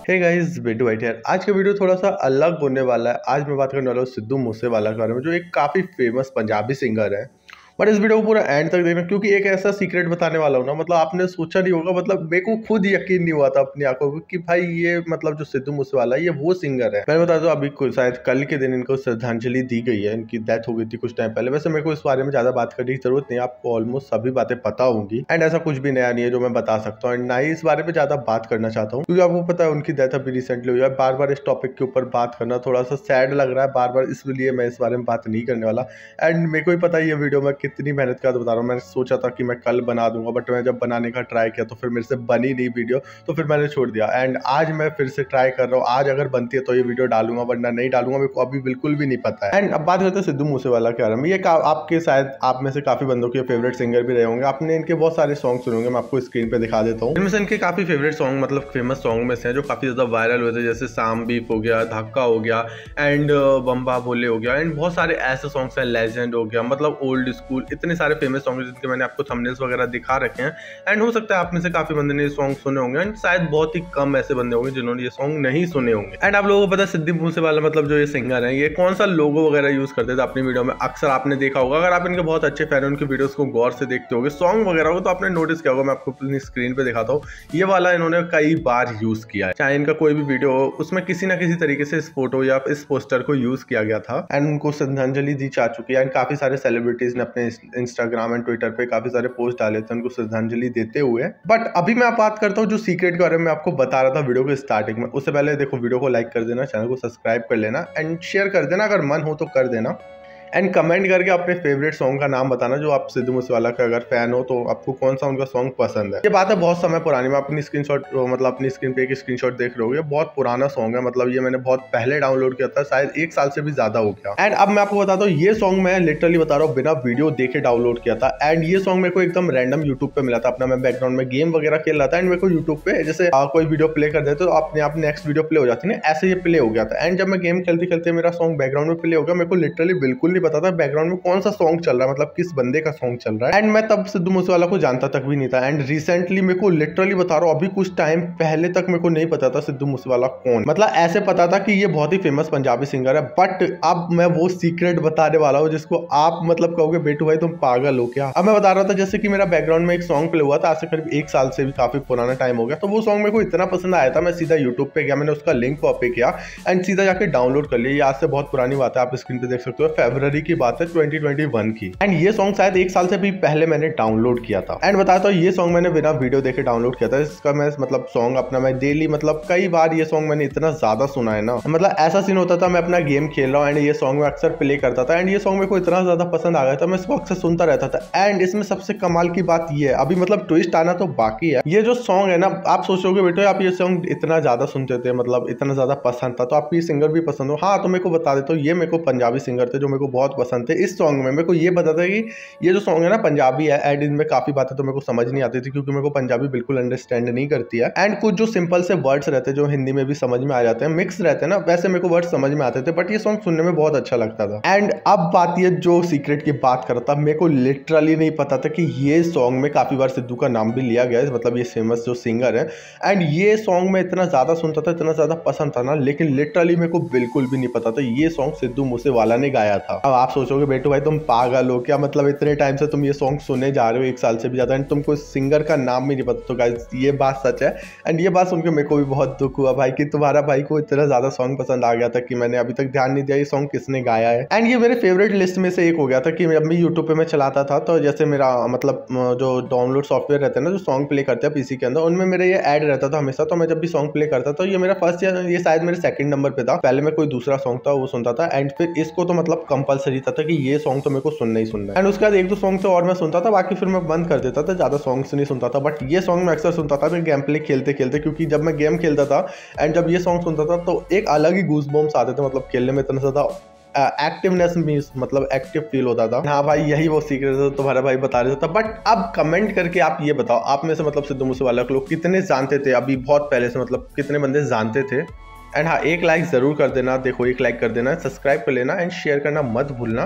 Hey guys, Bittu भाई यार। आज का वीडियो थोड़ा सा अलग होने वाला है। आज मैं बात करने वाला हूँ सिद्धू मूसेवाला के बारे में, जो एक काफ़ी फेमस पंजाबी सिंगर है। बट इस वीडियो को पूरा एंड तक देखना, क्योंकि एक ऐसा सीक्रेट बताने वाला हूँ ना, मतलब आपने सोचा नहीं होगा। मतलब मेरे को खुद यकीन नहीं हुआ था अपनी आंखों को कि भाई ये मतलब जो सिद्धू मूसेवाला है ये वो सिंगर है। मैं बता दूं, अभी शायद कल के दिन इनको श्रद्धांजलि दी गई है। इनकी डेथ हो गई थी कुछ टाइम पहले। वैसे मेरे को इस बारे में ज्यादा बात करने की जरूरत नहीं है, आपको ऑलमोस्ट सभी बातें पता होंगी। एंड ऐसा कुछ भी नया नहीं है जो मैं बता सकता हूँ, एंड ना ही इस बारे में ज्यादा बात करना चाहता हूँ, क्योंकि आपको पता है उनकी डेथ अभी रिसेंटली हुई है। बार बार इस टॉपिक के ऊपर बात करना थोड़ा सा सैड लग रहा है बार बार, इसलिए मैं इस बारे में बात नहीं करने वाला। एंड मेरे को ही पता है ये वीडियो मैं कितनी मेहनत का बता रहा हूँ। मैंने सोचा था कि मैं कल बना दूंगा, बट मैं जब बनाने का ट्राई किया तो फिर मेरे से बनी नहीं वीडियो, तो फिर मैंने छोड़ दिया। एंड आज मैं फिर से ट्राई कर रहा हूँ। आज अगर बनती है तो ये वीडियो डालूंगा, वरना नहीं डालूंगा। मेरे को अभी बिल्कुल भी नहीं पता है। एंड अब बात करते हैं सिद्धू मूसेवाला के बारे में। ये आपके शायद आप में से काफी बंदों के फेवरेट सिंगर भी रहे होंगे। आपने इनके बहुत सारे सॉन्ग सुने होंगे। मैं आपको स्क्रीन पे दिखा देता हूँ। इनमें से इनके काफी फेवरेट सॉन्ग, मतलब फेमस सॉन्ग में से हैं जो काफी ज्यादा वायरल हुए थे, जैसे साम बीफ हो गया, धक्का हो गया, एंड बम्बा बोले हो गया। एंड बहुत सारे ऐसे सॉन्ग्स हैं, लेजेंड हो गया, मतलब ओल्ड स्कूल, इतने सारे फेमस सॉन्ग जिनके मैंने आपको थंबनेल्स वगैरह दिखा रखे हैं। एंड हो सकता है आप में से काफी बंदे ने ये सॉन्ग सुने होंगे, एंड शायद बहुत ही कम ऐसे बंदे होंगे जिन्होंने ये सॉन्ग नहीं सुने होंगे। एंड आप लोगों को पता है सिद्धू मूसेवाला मतलब जो ये सिंगर है, ये कौन सा लोगो वगैरह यूज करते थे अपनी वीडियो में, अक्सर आपने देखा होगा। अगर आप इनके बहुत अच्छे फैन हैं, उनकी वीडियोस को गौर से देखते होगे, सॉन्ग वगैरह हो, तो आपने नोटिस किया होगा। मैं आपको अपनी स्क्रीन पे दिखाता हूँ। ये वाला इन्होंने कई बार यूज किया है, चाहे इनका कोई भी वीडियो हो, उसमें किसी ना किसी तरीके से इस फोटो या इस पोस्टर को यूज किया गया था। एंड उनको श्रद्धांजलि दी जा चुकी है। एंड काफी सारे सेलिब्रिटीज ने अपने इंस्टाग्राम एंड ट्विटर पे काफी सारे पोस्ट डाले थे उनको श्रद्धांजलि देते हुए। बट अभी मैं बात करता हूँ जो सीक्रेट के बारे में आपको बता रहा था वीडियो के स्टार्टिंग में। उससे पहले देखो, वीडियो को लाइक कर देना, चैनल को सब्सक्राइब कर लेना, एंड शेयर कर देना अगर मन हो तो कर देना। एंड कमेंट करके अपने फेवरेट सॉन्ग का नाम बताना, जो आप सिद्धू मूसेवाला का अगर फैन हो तो आपको कौन सा उनका सॉन्ग पसंद है। ये बात है बहुत समय पुरानी। मैं अपनी स्क्रीनशॉट, मतलब अपनी स्क्रीन पे एक स्क्रीनशॉट देख रहे हो, बहुत पुराना सॉन्ग है। मतलब ये मैंने बहुत पहले डाउनलोड किया था, शायद 1 साल से भी ज्यादा हो गया। एंड अब मैं आपको बताता हूँ, ये सॉन्ग मैं लिटरली बता रहा हूँ बिना वीडियो देखे डाउनलोड किया था। एंड ये सॉन्ग मेरे को एकदम रैंडम यूट्यूब पे मिला था। अपना मैं बैकग्राउंड में गेम वगैरह खेल रहा था, एंड मेरे को यूट्यूब पे जैसे कोई वीडियो प्ले कर देते तो अपने आप नेक्स्ट वीडियो प्ले हो जाती है, ऐसे ये प्ले हो गया था। एंड जब मैं गेम खेलते खेलते मेरा सॉन्ग बैकग्राउंड में प्ले हो गया, मेरे को लिटरली बिल्कुल नहीं पता था बैकग्राउंड में कौन सा सॉन्ग चल रहा है, मतलब किस बंदे का सॉन्ग चल रहा है। एंड मैं तब सिद्धू मूसेवाला को जानता तक भी नहीं था। एंड रिसेंटली मेरे को लिटरली बता रहा हूँ, अभी कुछ टाइम पहले तक मेरे को नहीं पता था सिद्धू मूसेवाला कौन। मतलब ऐसे पता था कि ये बहुत ही फेमस पंजाबी सिंगर है, बट अब मैं वो सीक्रेट बताने वाला हूँ जिसको आप मतलब कहोगे बेटू भाई तुम पागल हो क्या। अब मैं बता रहा था, जैसे कि मेरा बैकग्राउंड में एक सॉन्ग प्ले हुआ था, आज से करीब 1 साल से भी काफी पुराना टाइम हो गया। तो वो सॉन्ग मेरे को इतना पसंद आया था, मैं सीधा यूट्यूब पे गया, मैंने उसका लिंक कॉपी किया एंड सीधा जाके डाउनलोड कर लिया। ये आज से बहुत पुरानी बात है, आप स्क्रीन पे देख सकते हो, फरवरी की बात है 2021 की। एंड ये सॉन्ग शायद 1 साल से भी पहले मैंने डाउनलोड किया था। एंड बताता हूँ, ये सॉन्ग मैंने बिना वीडियो देखे डाउनलोड किया था। इसका मैं मतलब सॉन्ग अपना मैं डेली, मतलब कई बार ये सॉन्ग मैंने इतना ज्यादा सुना है ना, मतलब ऐसा सीन होता था मैं अपना गेम खेल रहा हूँ एंड ये सॉन्ग मैं अक्सर प्ले करता था। एंड ये सॉन्ग मेरे को इतना ज्यादा पसंद आ गया था, मैं इसको अक्सर सुनता रहता था। एंड इसमें सबसे कमाल की बात ये है, अभी मतलब ट्विस्ट आना तो बाकी है। ये जो सॉन्ग है ना, आप सोचोगे बेटे आप ये सॉन्ग इतना ज्यादा सुनते थे, मतलब इतना ज्यादा पसंद था, तो आपको ये सिंगर भी पसंद हो। हाँ, तो मेरे को बता देता हूँ, ये मेरे को पंजाबी सिंगर थे जो मेरे को बहुत पसंद थे। इस सॉन्ग में मेरे को ये पता था कि ये जो सॉन्ग है ना पंजाबी है, एंड इनमें काफी बातें तो मेरे को समझ नहीं आती थी, क्योंकि मेरे को पंजाबी बिल्कुल अंडरस्टैंड नहीं करती है। एंड कुछ जो सिंपल से वर्ड्स रहते हैं जो हिंदी में भी समझ में आ जाते हैं, मिक्स रहते हैं ना, वैसे मेरे को वर्ड्स समझ में आते थे, बट ये सॉन्ग सुनने में बहुत अच्छा लगता था। एंड अब बात ये जो सीक्रेट की बात करता, मेरे को लिटरली नहीं पता था कि ये सॉन्ग में काफी बार सिद्धू का नाम भी लिया गया है, मतलब ये फेमस जो सिंगर है। एंड ये सॉन्ग में इतना ज्यादा सुनता था, इतना ज्यादा पसंद था ना, लेकिन लिटरली मेरे को बिल्कुल भी नहीं पता था ये सॉन्ग सिद्धू मूसेवाला ने गाया था। अब आप सोचोगे बेटू भाई तुम पागल हो क्या, मतलब इतने टाइम से तुम ये सॉन्ग सुने जा रहे हो, 1 साल से भी ज्यादा, एंड तुमको सिंगर का नाम भी नहीं पता। तो गाइस ये बात सच है। एंड ये बात सुनकर मेरे को भी बहुत दुख हुआ भाई, कि तुम्हारा भाई को इतना ज्यादा सॉन्ग पसंद आ गया था कि मैंने अभी तक ध्यान नहीं दिया ये सॉन्ग किसने गाया है। एंड ये मेरे फेवरेट लिस्ट में से एक हो गया था, कि जब मैं यूट्यूब पे मैं चलाता था, तो जैसे मेरा मतलब जो डाउनलोड सॉफ्टवेयर रहते हैं ना, जो सॉन्ग प्ले करते हैं पीसी के अंदर, उनमें मेरा ये ऐड रहता था हमेशा। तो मैं जब भी सॉन्ग प्ले करता था, ये मेरा फर्स्ट या ये शायद मेरे सेकंड नंबर पे था। पहले मैं कोई दूसरा सॉन्ग था वो सुनता था, एंड फिर इसको तो मतलब कंपलसरी था कि ये सॉन्ग तो मेरे को सुनना ही सुनना है। एंड उसके बाद 1-2 सॉन्ग तो और मैं सुनता था, बाकी फिर मैं बंद कर देता था, ज्यादा सॉन्ग्स नहीं सुनता था। बट ये सॉन्ग मैं अक्सर सुनता था फिर गेम प्ले खेलते खेलते, क्योंकि जब मैं गेम खेलता था एंड जब ये सॉन्ग सुनता था तो एक अलग ही गूज़बम्प्स आते थे, मतलब खेलने में इतना ज्यादा एक्टिवनेस मीन्स मतलब एक्टिव फील होता था। हाँ भाई, यही वो सीक्रेट था तुम्हारा भाई बता रहा था। बट अब कमेंट करके आप ये बताओ, आप में से मतलब सिद्धू मूसेवाला के लोग कितने जानते थे अभी बहुत पहले से, मतलब कितने बंदे जानते थे। एंड हाँ, एक लाइक जरूर कर देना, देखो एक लाइक कर देना, सब्सक्राइब कर लेना, एंड शेयर करना मत भूलना।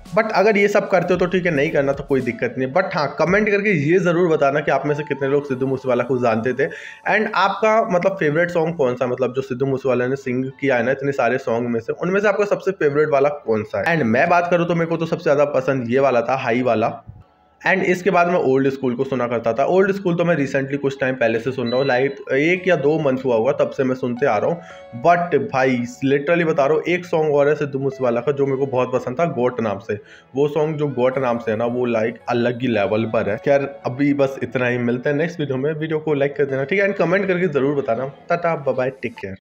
बट अगर ये सब करते हो तो ठीक है, नहीं करना तो कोई दिक्कत नहीं। बट हाँ, कमेंट करके ये ज़रूर बताना कि आप में से कितने लोग सिद्धू मूसेवाला को जानते थे, एंड आपका मतलब फेवरेट सॉन्ग कौन सा, मतलब जो सिद्धू मूसेवाला ने सिंग किया है ना इतने सारे सॉन्ग में से, उनमें से आपका सबसे फेवरेट वाला कौन सा है। एंड मैं बात करूँ तो मेरे को तो सबसे ज़्यादा पसंद ये वाला था, हाई वाला। एंड इसके बाद मैं ओल्ड स्कूल को सुना करता था। ओल्ड स्कूल तो मैं रिसेंटली कुछ टाइम पहले से सुन रहा हूँ, लाइक 1 या 2 मंथ हुआ होगा तब से मैं सुनते आ रहा हूँ। बट भाई लिटरली बता रहा हूँ, एक सॉन्ग और है सिद्धू मूसेवाला का जो मेरे को बहुत पसंद था, गोट नाम से। वो सॉन्ग जो गोट नाम से है ना, वो लाइक अलग ही लेवल पर है। खैर अभी बस इतना ही, मिलते हैं नेक्स्ट वीडियो में। वीडियो को लाइक कर देना ठीक है, एंड कमेंट करके जरूर बताना। Tata bye bye, take care.